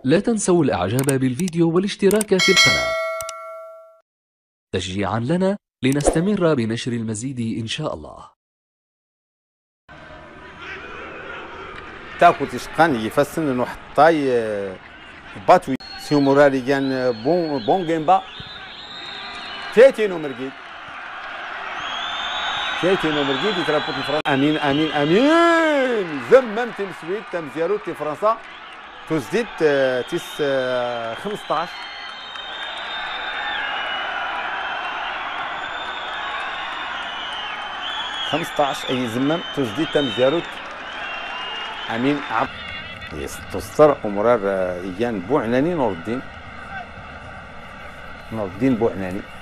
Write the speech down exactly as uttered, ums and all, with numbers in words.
لا تنسوا الاعجاب بالفيديو والاشتراك في القناة تشجيعا لنا لنستمر بنشر المزيد ان شاء الله. تاكو تشقان يفسن انه حطاي باتوي سيو مورالي كان بون بون جيمبا تيتينو مرقيد تيتينو مرقيد يتربط فرنسا. امين امين امين زمم تمسويت تم زياروتي فرنسا تزديد تيس خمسطاش خمسطاش اي زمم تزديد تم زياروت امين عبد يستر ومرار ايان بوعناني نور الدين نور الدين بوعناني